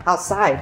outside.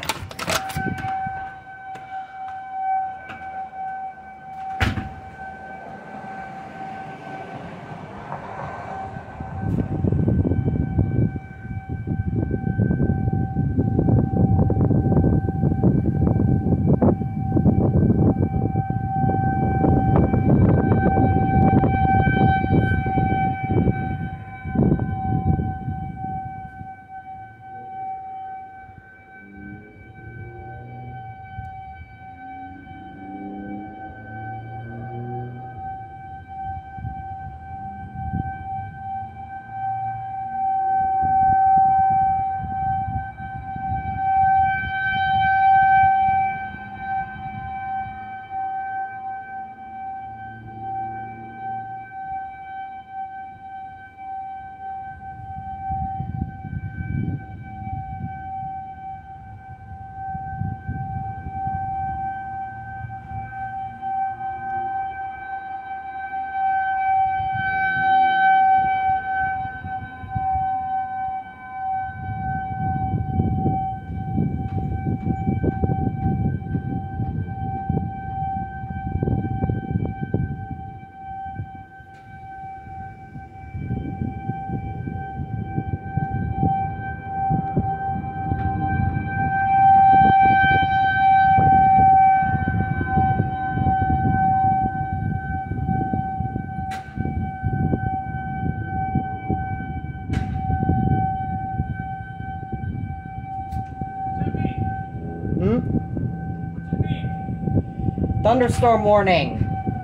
Thunderstorm warning.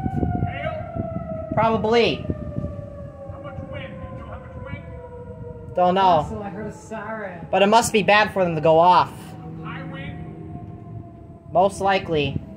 Hail? Probably. How much wind? You know how much wind? Don't know. Also, I heard a siren. But it must be bad for them to go off. High wind? Most likely.